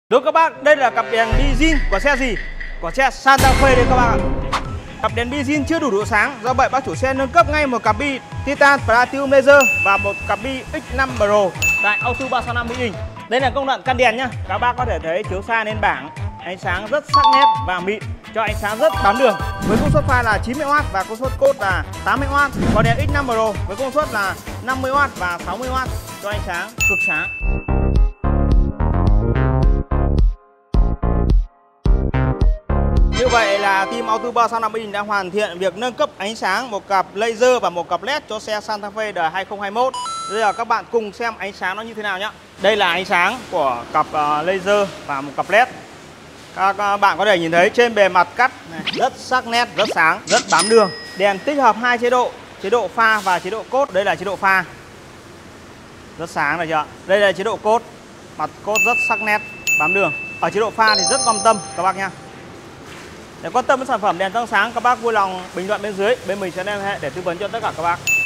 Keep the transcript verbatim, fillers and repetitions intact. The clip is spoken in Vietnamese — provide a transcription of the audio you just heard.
Đúng các bác, đây là cặp đèn bi zin của xe gì? Của xe Santa Fe đây các bác ạ. Cặp đèn bi zin chưa đủ độ sáng, do vậy bác chủ xe nâng cấp ngay một cặp bi Titan Platinum Laser và một cặp bi X năm Pro tại Auto ba sáu năm Mỹ Đình. Đây là công đoạn căn đèn nhá. Các bác có thể thấy chiếu xa lên bảng, ánh sáng rất sắc nét và mịn, cho ánh sáng rất bám đường. Với công suất pha là chín mươi oát và công suất cốt là tám mươi oát. Còn đèn X năm Pro với công suất là năm mươi oát và sáu mươi oát, cho ánh sáng cực sáng. Như vậy là team Auto ba sáu năm Mỹ Đình đã hoàn thiện việc nâng cấp ánh sáng một cặp laser và một cặp led cho xe Santa Fe đời hai không hai mốt. Bây giờ các bạn cùng xem ánh sáng nó như thế nào nhé. Đây là ánh sáng của cặp laser và một cặp led. Các bạn có thể nhìn thấy trên bề mặt cắt này, rất sắc nét, rất sáng, rất bám đường. Đèn tích hợp hai chế độ, chế độ pha và chế độ cốt. Đây là chế độ pha, rất sáng này chưa? Đây là chế độ cốt, mặt cốt rất sắc nét, bám đường. Ở chế độ pha thì rất quan tâm các bác nhé. Để quan tâm đến sản phẩm đèn tăng sáng, các bác vui lòng bình luận bên dưới, bên mình sẽ liên hệ để tư vấn cho tất cả các bác.